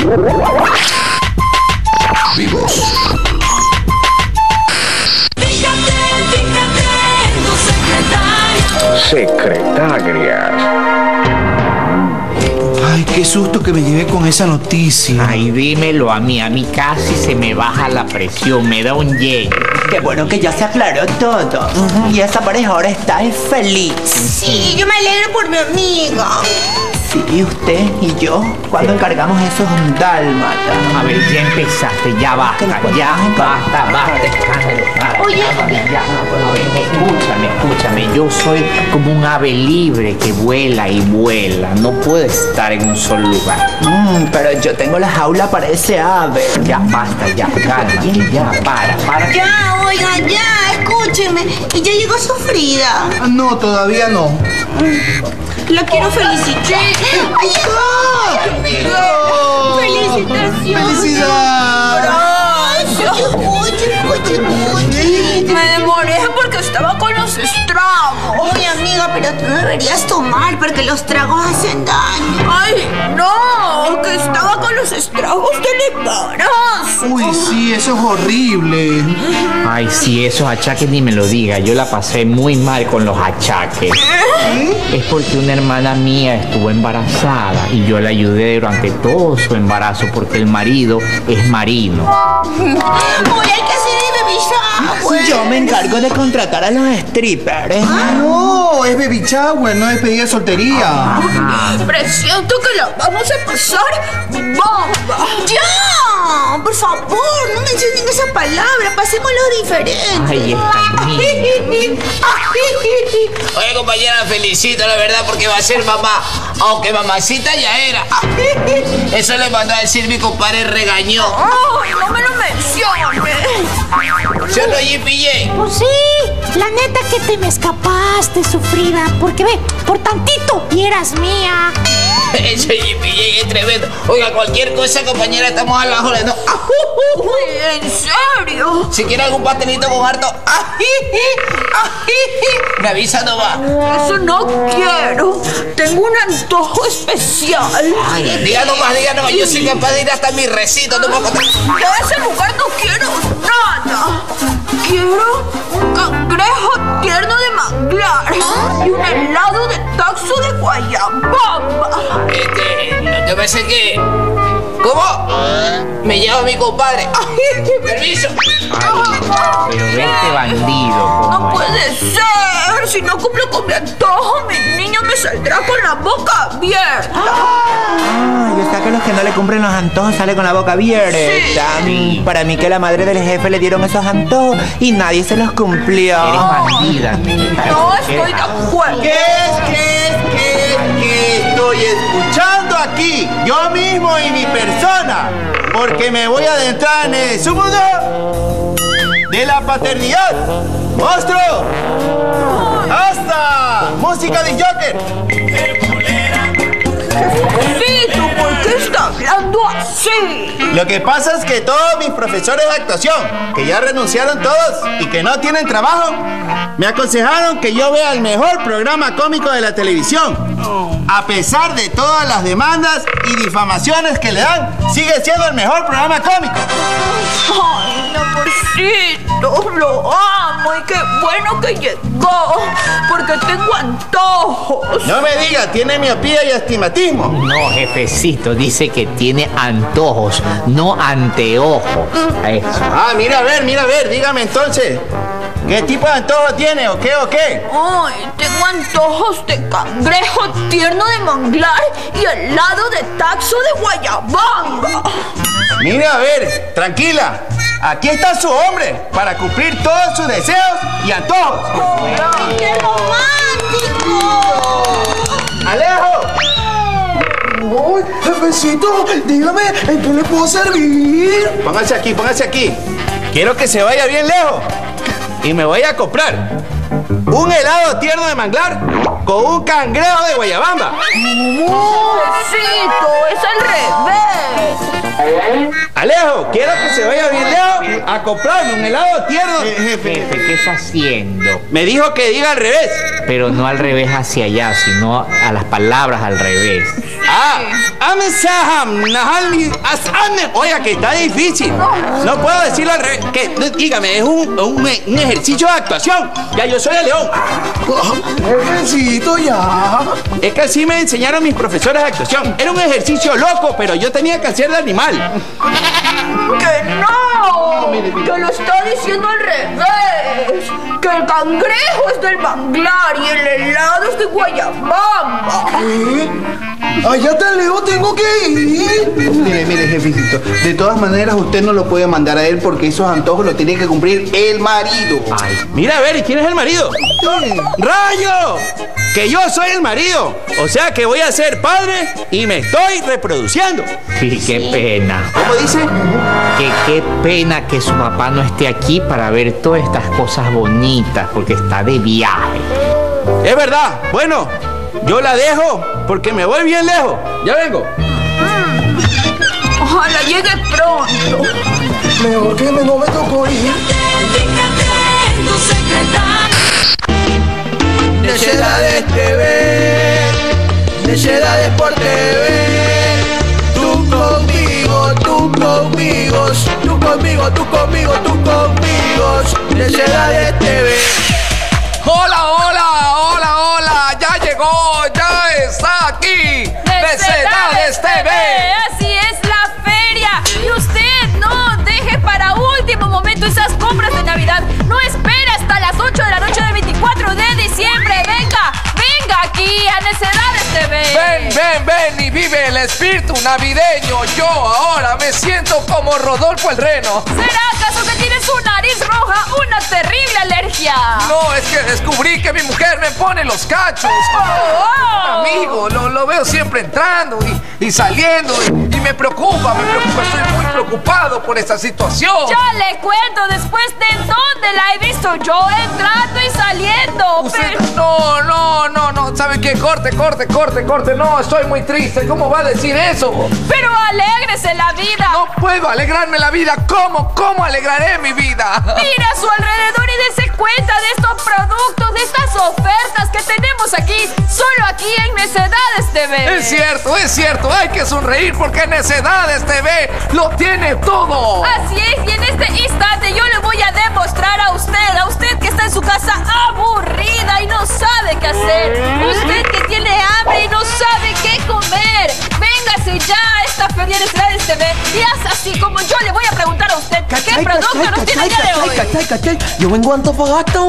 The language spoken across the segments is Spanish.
Vivos. Secretarias. Ay, qué susto que me llevé con esa noticia. Ay, dímelo a mí casi se me baja la presión, me da un yello. Qué bueno que ya se aclaró todo. Y esa pareja ahora está feliz. Sí, yo me alegro por mi amiga. Sí, y usted y yo, cuando encargamos esos dálmatas. A ver, ya empezaste, ya basta, escándalo. Oye. Ya. A ver, escúchame, yo soy como un ave libre que vuela y vuela, no puedo estar en un solo lugar. Pero yo tengo la jaula para ese ave. Ya basta, ya, cálmate, ya, para. Ya, oiga, ya, escúcheme. Y ya llegó Sufrida. No, todavía no. La quiero felicitar. ¡Ay, amiga! ¡Felicitaciones! ¡Felicidad! Me demoré porque estaba con los estragos. Oye, amiga, pero tú deberías tomar porque los tragos hacen daño. ¡Ay, no! Que estaba con los estragos del embarazo. Uy, sí, eso es horrible. Ay, sí, esos achaques ni me lo diga, yo la pasé muy mal con los achaques. Es porque una hermana mía estuvo embarazada y yo la ayudé durante todo su embarazo porque el marido es marino. Oye, hay que hacer el baby shower. Yo me encargo de contratar a los strippers. No, es baby shower, no es pedida de soltería. Presiento que la vamos a pasar bomba. ¡Ya! Por favor, no mencionen esa palabra. Pasémoslo diferente. Ay, esta niña. Oye, compañera, felicito, la verdad, porque va a ser mamá. Aunque mamacita ya era. Eso le mandó a decir mi compadre, regañó. ¡Ay, no me lo menciones! ¿Sí o no, JPJ? Pues sí, la neta que te me escapaste, Sufrida, porque ve, por tantito y eras mía. Ese JPJ es tremendo. Oiga, cualquier cosa, compañera, estamos a la hora, ¿no? ¿En serio? Si quiere algún pastelito con harto, me avisa, no va. Eso no quiero. Tengo un antojo especial. Ay, diga nomás, yo soy capaz de ir hasta mi recito, no puedo contar. De ese lugar no quiero nada. Quiero un cangrejo tierno de manglar y un helado de taxo de guayabamba. Lo que pasa es que... ¿Cómo? Me llama mi compadre. Permiso. Ay, pero ve este bandido. No puede ser. Si no cumplo con mi antojo, mi niño me saldrá con la boca abierta. Ay, o sea que los que no le cumplen los antojos sale con la boca abierta. Sí. Para mí que la madre del jefe le dieron esos antojos y nadie se los cumplió. Eres bandida. No estoy de acuerdo. ¿Qué estoy escuchando aquí? Yo mismo y mi persona. Porque me voy a adentrar en el mundo de la paternidad. ¡Monstruo! ¡Hasta! ¡Música de Joker! Fito, ¿por qué está hablando así? Lo que pasa es que todos mis profesores de actuación, que ya renunciaron todos y que no tienen trabajo, me aconsejaron que yo vea el mejor programa cómico de la televisión. A pesar de todas las demandas y difamaciones que le dan, sigue siendo el mejor programa cómico. Ay, mi amorcito, lo amo y qué bueno que llegó, porque tengo antojos. No me diga, tiene miopía y astigmatismo. No, jefecito, dice que tiene antojos, no anteojos. Eso. Ah, mira a ver, dígame entonces. ¿Qué tipo de antojo tiene? ¿O qué? Ay, tengo antojos de cangrejo tierno de manglar y helado de taxo de guayabamba. Mire, a ver, tranquila. Aquí está su hombre para cumplir todos sus deseos y antojos. ¡Ay, qué romántico! ¡Alejo! ¡Uy, jefecito! Dígame, ¿en qué le puedo servir? Póngase aquí. Quiero que se vaya bien lejos. Y me voy a comprar un helado tierno de manglar con un cangrejo de guayabamba. ¡Jefecito, es al revés! Alejo, quiero que se vaya bien lejos a comprarme un helado tierno. Jefe, ¿qué está haciendo? Me dijo que diga al revés. Pero no al revés hacia allá, sino a las palabras al revés. Oiga, que está difícil. No puedo decirlo al revés. Dígame, es un ejercicio de actuación. Ya, yo soy el león. Jefecito, ya. Es que así me enseñaron mis profesores de actuación. Era un ejercicio loco, pero yo tenía que hacer de animal. ¡Que no! Que lo está diciendo al revés. Que el cangrejo es del manglar y el helado es de Guayabamba. Allá tan lejos tengo que ir. Mire, jefecito. De todas maneras, usted no lo puede mandar a él porque esos antojos los tiene que cumplir el marido. Ay. Mira, a ver, ¿y quién es el marido? ¡Rayo! Que yo soy el marido. O sea que voy a ser padre y me estoy reproduciendo. Sí, qué pena. ¿Cómo dice? Que qué pena que su papá no esté aquí para ver todas estas cosas bonitas porque está de viaje. Es verdad. Bueno, yo la dejo porque me voy bien lejos. Ya vengo. Ojalá llegue pronto. Mejor que no me tocó ir. Necedades TV, Necedades por TV. Tú conmigo, tú conmigo, tú conmigo, tú conmigo, tú conmigo. Necedades TV. Hola, hola, hola, hola. Ya llegó, ya está aquí. Necedades TV. Así es la feria. Y usted no deje para último momento esas compras de Navidad. No espere hasta las 8 de la noche del 24 de diciembre. Venga aquí a Necedades TV. Ven y vive el espíritu navideño. Yo ahora me siento como Rodolfo el Reno. ¿Será acaso que tiene su nariz roja una terrible alergia? No, es que descubrí que mi mujer me pone los cachos. Amigo, lo veo siempre entrando y saliendo y me preocupa, estoy muy preocupado por esta situación. Ya le cuento después de dónde la he visto yo entrando y saliendo. Usted, no, ¿sabe qué? Corte, no, estoy muy triste, ¿cómo va a decir eso? Pero alégrese la vida. No puedo alegrarme la vida, ¿cómo alegraré mi vida? Mira a su alrededor y dése cuenta de estos productos, de estas ofertas que tenemos aquí, solo aquí en Necedades TV. Es cierto, hay que sonreír porque Necedades TV lo tiene todo. Así es, y en este instante yo le voy a demostrar a usted que está en su casa aburrida y no sabe qué hacer, usted que tiene hambre y no sabe qué comer. Véngase ya a esta feria de Necedades TV y haz así como yo le voy a preguntar a usted qué producto nos tiene el día de hoy. Cachai. Yo vengo a Antofagasta,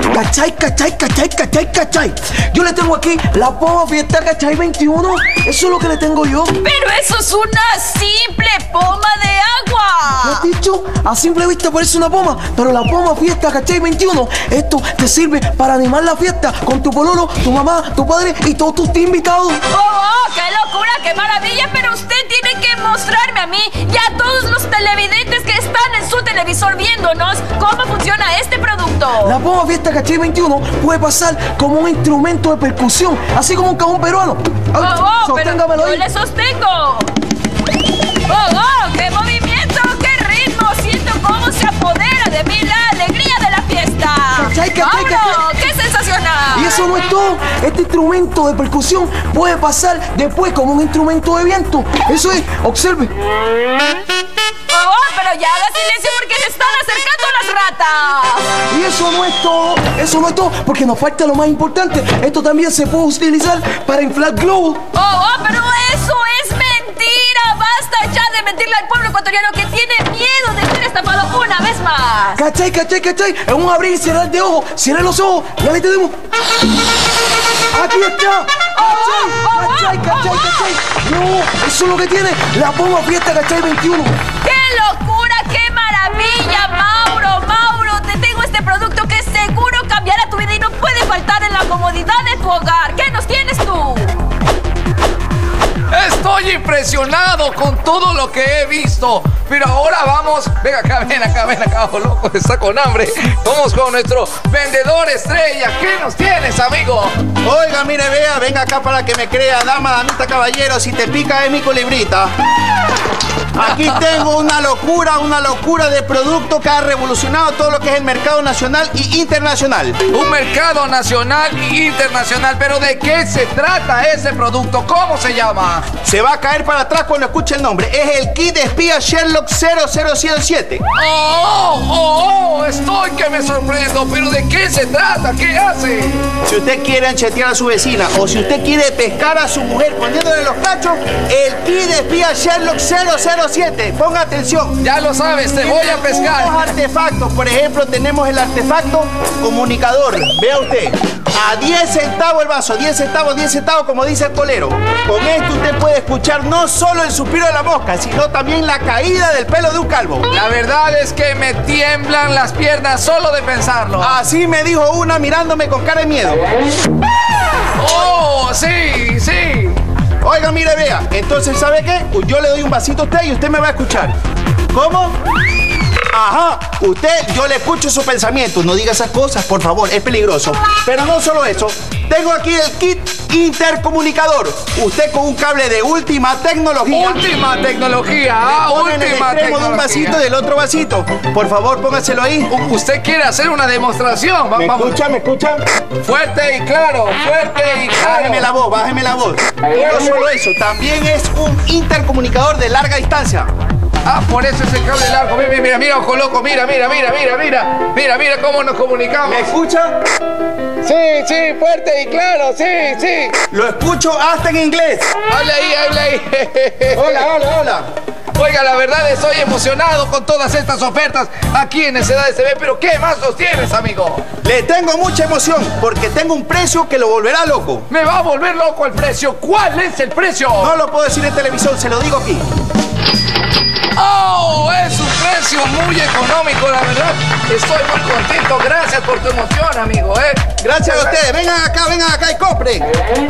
cachai. Yo le tengo aquí la poma fiesta, cachai 21. Eso es lo que le tengo yo. Pero eso es una simple poma de agua. ¿Qué has dicho? A simple vista parece una poma, pero la poma fiesta, cachai 21. Esto te sirve para animar la fiesta con tu pololo, tu mamá, tu padre y todos tus invitados. ¡Oh, qué locura, qué maravilla! Pero usted tiene que mostrarme a mí y a todos los televidentes que están en su televisor viéndonos cómo funciona este producto. La poma fiesta, cachai 21 puede pasar como un instrumento de percusión, así como un cajón peruano. Sosténgamelo ahí. Yo le sostengo. ¡Qué movimiento, qué ritmo! Siento cómo se apodera de mí la alegría de la fiesta. ¡Cachai! ¡Qué sensacional! Y eso no es todo. Este instrumento de percusión puede pasar después como un instrumento de viento. Eso es, observe. Pero ya haga silencio porque se están acercando las ratas. Y eso no es todo, porque nos falta lo más importante. Esto también se puede utilizar para inflar globos. Pero eso es mentira. Basta ya de mentirle al pueblo ecuatoriano que tiene miedo de ser estafado una vez más. ¿Cachai? Es un abrir y cerrar de ojos. Cierre los ojos. Ya le tenemos. Aquí está. ¿Cachai? No, eso es lo que tiene la poma fiesta, cachai 21. ¡Qué locura, qué maravilla, Mauro! Te tengo este producto que seguro cambiará tu vida y no puede faltar en la comodidad de tu hogar. ¿Qué nos tienes tú? Estoy impresionado con todo lo que he visto. Pero ahora vamos, ven acá, ojo loco, está con hambre. Vamos con nuestro vendedor estrella. ¿Qué nos tienes, amigo? Oiga, mire, vea, venga acá para que me crea, dama, damita, caballero, si te pica es mi colibrita. Aquí tengo una locura de producto que ha revolucionado todo lo que es el mercado nacional y internacional. Un mercado nacional y internacional, pero ¿de qué se trata ese producto? ¿Cómo se llama? Se va a caer para atrás cuando escuche el nombre. Es el kit de espía Sherlock 0007. Estoy que me sorprendo, pero ¿de qué se trata? ¿Qué hace? Si usted quiere anchetear a su vecina o si usted quiere pescar a su mujer poniéndole los cachos, el kit de espía Sherlock 007. Ponga atención. Ya lo sabes, te voy a pescar. Tenemos artefactos. Por ejemplo, tenemos el artefacto comunicador. Vea usted. A 10 centavos el vaso, 10 centavos, como dice el colero. Con esto usted puede escuchar no solo el suspiro de la mosca, sino también la caída del pelo de un calvo. La verdad es que me tiemblan las piernas solo de pensarlo. Así me dijo una mirándome con cara de miedo. ¡Oh, sí! Oiga, mire, vea. Entonces, ¿sabe qué? Yo le doy un vasito a usted y usted me va a escuchar. ¿Cómo? Ajá, yo le escucho su pensamiento. No diga esas cosas, por favor, es peligroso. Pero no solo eso, tengo aquí el kit intercomunicador. Usted con un cable de última tecnología. Última tecnología, última tecnología. De un vasito y del otro vasito. Por favor, póngaselo ahí. ¿Usted quiere hacer una demostración? ¿Me escucha? Fuerte y claro, Bájeme la voz. Y no solo eso, también es un intercomunicador de larga distancia. Por eso es el cable largo. Mira, ojo loco, mira cómo nos comunicamos. ¿Me escucha? Sí, fuerte y claro, sí. Lo escucho hasta en inglés. Habla ahí. Hola. Oiga, la verdad estoy emocionado con todas estas ofertas aquí en Necedades TV, pero ¿qué más nos tienes, amigo? Le tengo mucha emoción porque tengo un precio que lo volverá loco. Me va a volver loco el precio. ¿Cuál es el precio? No lo puedo decir en televisión, se lo digo aquí. Es un precio muy económico, la verdad. Estoy muy contento. Gracias por tu emoción, amigo, Gracias a ustedes. Vengan acá y compren.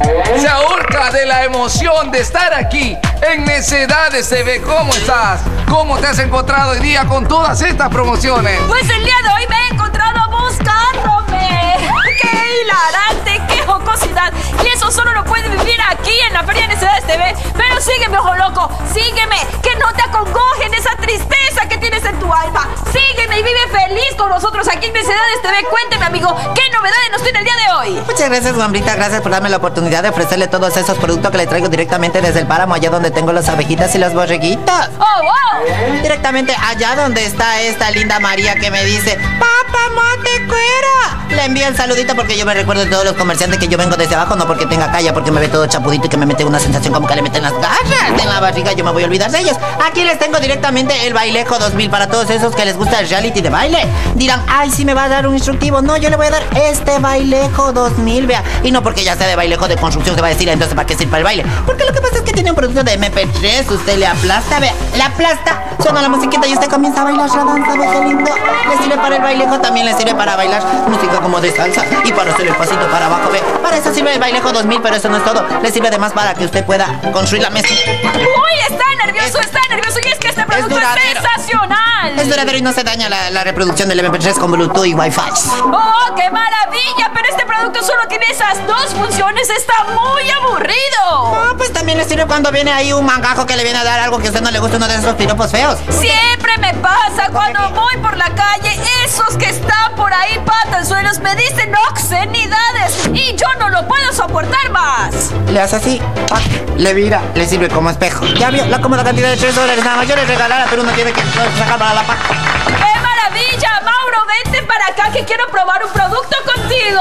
Se ahorca de la emoción de estar aquí en Necedades TV. ¿Cómo estás? ¿Cómo te has encontrado hoy día con todas estas promociones? Pues el día de hoy me he encontrado buscándome. ¡Qué hilarante! ¡Qué jocosidad! Y eso solo lo puedes vivir aquí en la Feria de Necedades TV. Pero sígueme, ojo loco. Sígueme. Que no te acongojen esa tristeza que tienes en tu alma. Sígueme y vive feliz con nosotros aquí en Necedades TV. Cuénteme, amigo, ¿qué novedades nos tiene el día de hoy? Muchas gracias, Guambrita. Gracias por darme la oportunidad de ofrecerle todos esos productos que le traigo directamente desde el páramo, allá donde tengo las abejitas y las borreguitas. ¡Oh, wow! Directamente allá donde está esta linda María que me dice: ¡Papá, mate cuera! Le envío el saludito porque yo me recuerdo de todos los comerciantes que yo vengo desde abajo, no porque tenga calla, porque me ve todo chapudito y que me mete una sensación como que le meten las garras en la barriga. Yo me voy a olvidar de ellos. Aquí les tengo directamente el Bailejo 2000 para todos esos que les gusta el reality de baile. Dirán: ay, sí me va a dar un instructivo. No, yo le voy a dar este Bailejo 2000, vea. Y no porque ya sea de Bailejo de construcción se va a decir entonces para qué sirve para el baile. Porque lo que pasa es que tiene un producto de MP3. Usted le aplasta, vea, le aplasta, suena la musiquita y usted comienza a bailar la danza, ve qué lindo. Le sirve para el Bailejo, también le sirve para bailar música como de salsa y para hacer el pasito para abajo, ve. Para eso sirve el Bailejo 2000, pero eso no es todo. Le sirve además para que usted pueda construir la mesa. ¡Uy, está nervioso! Y es que este producto es sensacional. Es duradero y no se daña la reproducción del MP3 con Bluetooth y Wi-Fi. ¡Oh, qué maravilla! Pero este producto solo tiene esas dos funciones. Está muy aburrido. Pues también le sirve cuando viene ahí un mangajo que le viene a dar algo que a usted no le gusta, uno de esos piropos feos. Siempre me pasa cuando voy por la calle. Esos que están por ahí patanzuelos me dicen obscenidades y yo no lo puedo soportar más. Le hace así, le vira, le sirve como espejo. Ya vio la cómoda cantidad de $3. Nada más yo le regalara, pero uno tiene que sacar para la paca. ¡Qué maravilla! Mauro, vente para acá que quiero probar un producto contigo.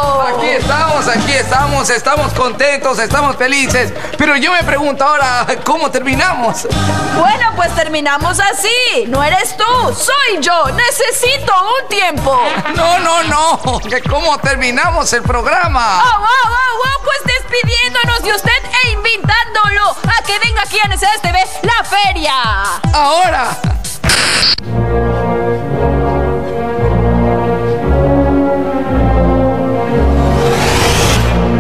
Aquí estamos contentos, estamos felices. Pero yo me pregunto ahora, ¿cómo terminamos? Bueno, pues terminamos así. No eres tú, soy yo. Necesito un tiempo. No. ¿Cómo terminamos el programa? Pues despidiéndonos de usted e invitándolo a que venga aquí a Necedades TV, la feria. Ahora.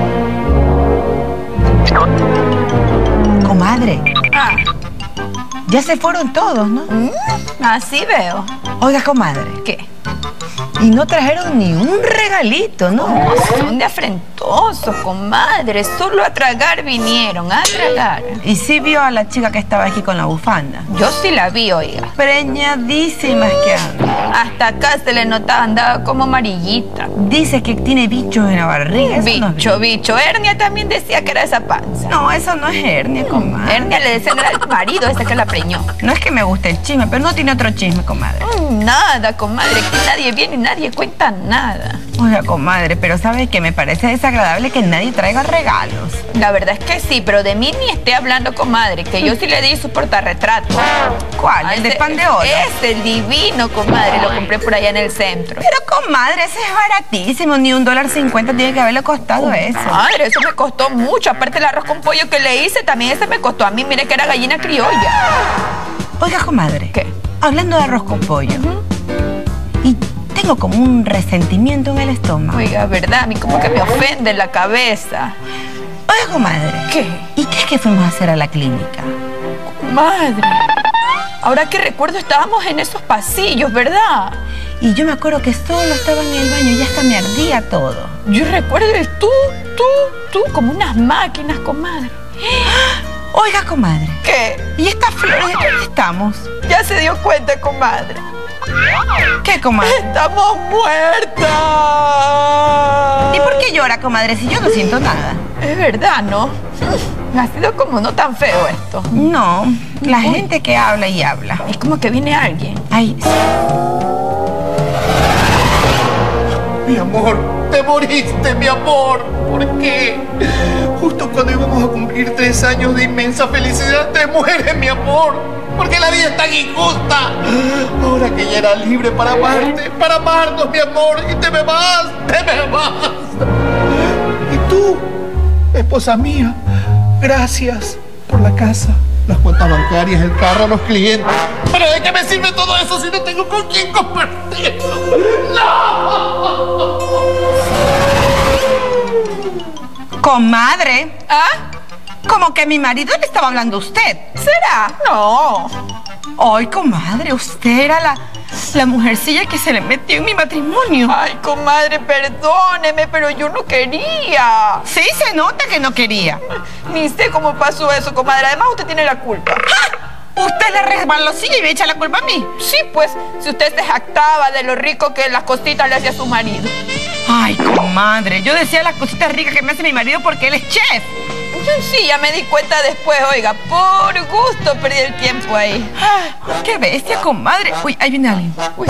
Comadre. Ya se fueron todos, ¿no? Así veo. Oiga, comadre. ¿Qué? Y no trajeron ni un regalito, ¿no? No, son de afrentosos, comadre. Solo a tragar vinieron, a tragar. ¿Y sí vio a la chica que estaba aquí con la bufanda? Yo sí la vi, oiga. Preñadísimas que anda. Hasta acá se le notaba, andaba como amarillita. Dice que tiene bichos en la barriga. Bicho. Hernia también decía que era esa panza. No, eso no es hernia, comadre. Hernia le decían al marido ese que la preñó. No es que me guste el chisme, pero no tiene otro chisme, comadre. Nada, comadre, que nadie viene y nadie cuenta nada. Oiga, comadre, pero ¿sabe qué? Me parece desagradable que nadie traiga regalos. La verdad es que sí, pero de mí ni esté hablando, comadre, que yo sí le di su portarretrato. ¿Cuál? ¿El de pan de oro? Es el divino, comadre, lo compré por allá en el centro. Pero, comadre, ese es baratísimo, ni $1.50 tiene que haberle costado eso. Madre, eso me costó mucho, aparte el arroz con pollo que le hice, también ese me costó a mí, mire que era gallina criolla. Oiga, comadre. ¿Qué? Hablando de arroz con pollo. Y tengo como un resentimiento en el estómago. Oiga, ¿verdad? A mí como que me ofende la cabeza. Oiga, comadre. ¿Qué? ¿Y qué es que fuimos a hacer a la clínica? Madre. Ahora que recuerdo, estábamos en esos pasillos, ¿verdad? Y yo me acuerdo que solo estaba en el baño y ya hasta me ardía todo. Yo recuerdo tú, como unas máquinas, comadre. Oiga, comadre. ¿Qué? ¿Y estas flores de dónde estamos? Ya se dio cuenta, comadre. ¿Qué, comadre? ¡Estamos muertas! ¿Y por qué llora, comadre, si yo no siento nada? Es verdad, ¿no? Ha sido como no tan feo esto. No, la gente que habla y habla. Es como que viene alguien. Ay, sí. Mi amor, te moriste, mi amor. ¿Por qué? Justo cuando íbamos a cumplir 3 años de inmensa felicidad, te mueres, mi amor. Porque la vida es tan injusta. Ahora que ya era libre para amarte, para amarnos, mi amor, y te me vas. Y tú, esposa mía, gracias por la casa, las cuentas bancarias, el carro, los clientes. ¿Pero de qué me sirve todo eso si no tengo con quién compartirlo? ¡No! Comadre. ¿Ah? Como que mi marido le estaba hablando a usted. ¿Será? No. Ay, comadre, usted era la mujercilla que se le metió en mi matrimonio. Ay, comadre, perdóneme, pero yo no quería. Sí, se nota que no quería. Ni sé cómo pasó eso, comadre. Además, usted tiene la culpa. ¡Ah! ¿Usted le resbaló y me echa la culpa a mí? Sí, pues, si usted se jactaba de lo rico que las cositas le hacía a su marido. Ay, comadre, yo decía las cositas ricas que me hace mi marido porque él es chef. Sí, ya me di cuenta después, oiga, por gusto perdí el tiempo ahí. Ay, ¡qué bestia, comadre! Uy, ahí viene alguien. Uy.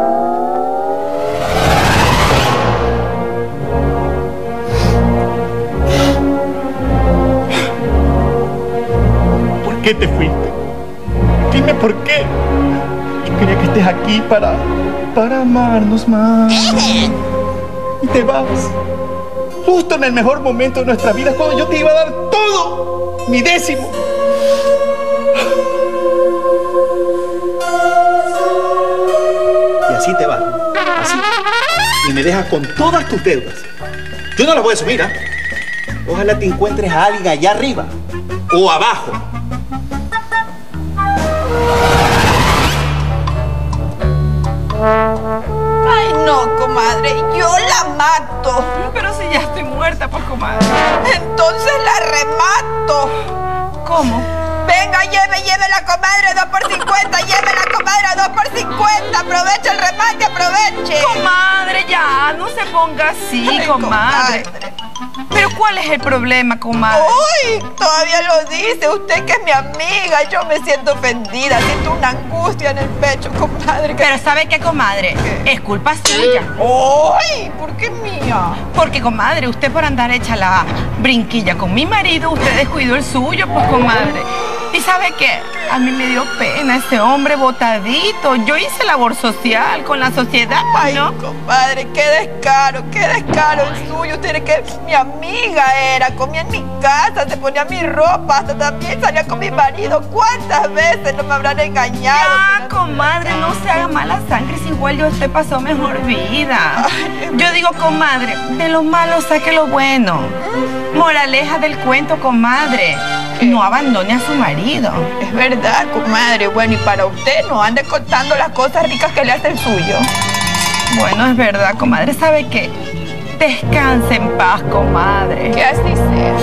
¿Por qué te fuiste? Dime por qué. Yo quería que estés aquí para amarnos más. Y te vas. Justo en el mejor momento de nuestra vida, cuando yo te iba a dar todo, mi décimo. Y así te vas, así. Y me dejas con todas tus deudas. Yo no las voy a asumir, ¿ah? Ojalá te encuentres a alguien allá arriba o abajo. Ay, no, comadre, yo la mato. Pero si ya estoy muerta, pues, comadre. Entonces la remato. ¿Cómo? Venga, lleve la comadre 2 por 50, lleve la comadre 2 por 50. Aproveche el remate, aproveche. Comadre, ya, no se ponga así, Ay, comadre. Pero ¿cuál es el problema, comadre? Uy, todavía lo dice usted que es mi amiga. Yo me siento ofendida, siento una angustia en el pecho, comadre. Pero ¿sabe qué, comadre? Es culpa suya. Uy, ¿por qué mía? Porque, comadre, usted por andar hecha la brinquilla con mi marido, usted descuidó el suyo, pues, comadre. ¿Y sabe qué? A mí me dio pena ese hombre botadito. Yo hice labor social con la sociedad, ¿no? Ay, compadre, qué descaro el suyo. Usted que mi amiga era, comía en mi casa, se ponía mi ropa, hasta también salía con mi marido. ¿Cuántas veces no me habrán engañado? Ya, comadre, no se haga mala sangre, si igual yo usted pasó mejor vida. Ay, yo digo, comadre, de lo malo saque lo bueno. Moraleja del cuento, comadre. no abandone a su marido. Es verdad, comadre. Bueno, y para usted no ande contando las cosas ricas que le hace el suyo. Bueno, es verdad, comadre. ¿Sabe qué? Descanse en paz, comadre. Que así sea.